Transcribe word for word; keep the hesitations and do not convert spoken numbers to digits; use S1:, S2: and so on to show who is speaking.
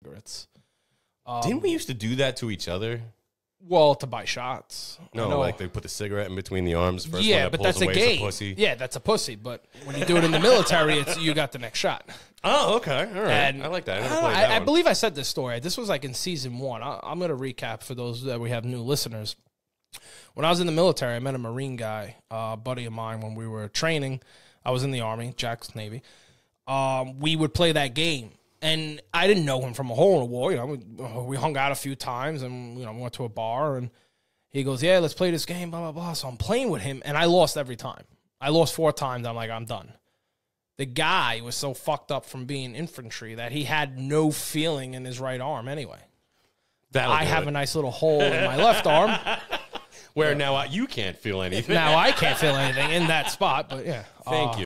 S1: cigarettes.
S2: Um, Didn't we used to do that to each other?
S1: Well, to buy shots.
S2: No, like they put the cigarette in between the arms. First
S1: yeah,
S2: one that
S1: but
S2: pulls
S1: that's a
S2: away is
S1: game.
S2: pussy.
S1: Yeah, that's a pussy. But when you do it in the military, it's you got the next shot.
S2: Oh, okay. All right.
S1: And
S2: I like that. I,
S1: I,
S2: never played
S1: I,
S2: that
S1: I
S2: one.
S1: believe I said this story. This was like in season one. I, I'm going to recap for those that we have new listeners. When I was in the military, I met a Marine guy, a uh, buddy of mine, when we were training. I was in the Army, Jack's Navy. Um, we would play that game. And I didn't know him from a hole in the wall. You know, we, we hung out a few times and, you know, we went to a bar and he goes, yeah, let's play this game, blah, blah, blah. So I'm playing with him and I lost every time. I lost four times. I'm like, I'm done. The guy was so fucked up from being infantry that he had no feeling in his right arm anyway.
S2: That'll
S1: I have
S2: it.
S1: a nice little hole in my left arm.
S2: Where now I, you can't feel anything.
S1: Now I can't feel anything in that spot, but yeah.
S2: Thank
S1: uh,
S2: you.